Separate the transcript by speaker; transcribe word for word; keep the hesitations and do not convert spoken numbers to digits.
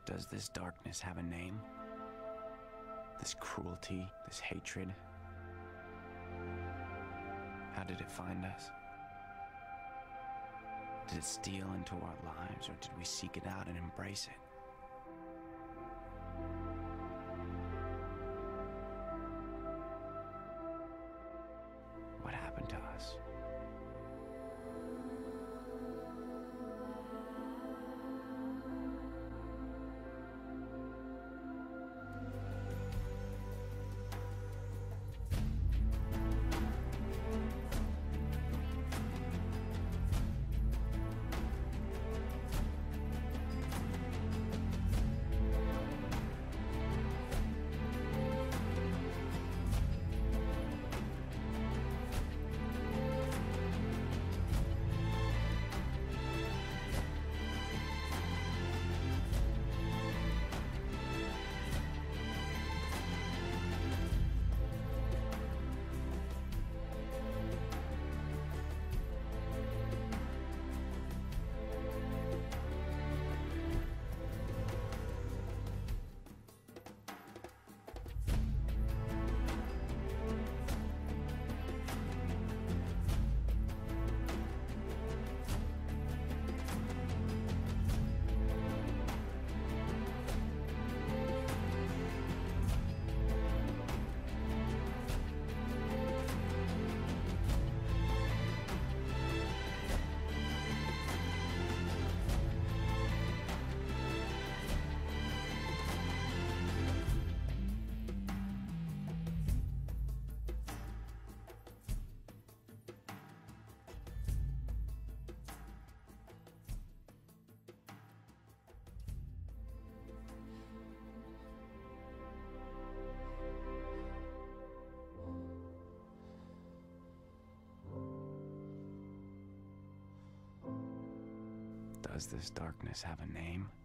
Speaker 1: Does this darkness have a name? This cruelty, this hatred? How did it find us? Did it steal into our lives, or did we seek it out and embrace it? What happened to us? Does this darkness have a name?